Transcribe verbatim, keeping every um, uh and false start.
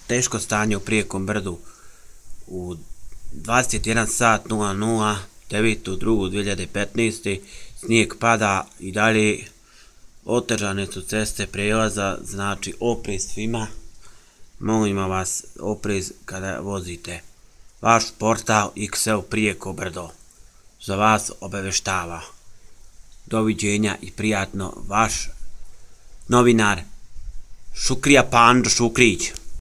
teško stanje u Prijekom brdu u dvadeset jedan sat nula nula devetog drugog dve hiljade petnaeste. Snijeg pada i dalje, otežane su ceste prelaza, znači oprez svima. Molimo vas, oprez kada vozite. Vaš portal X L Prijeko brdo za vas obaveštava. Doviđenja i prijatno, vaš novinar Šukrija Pando Šukrić.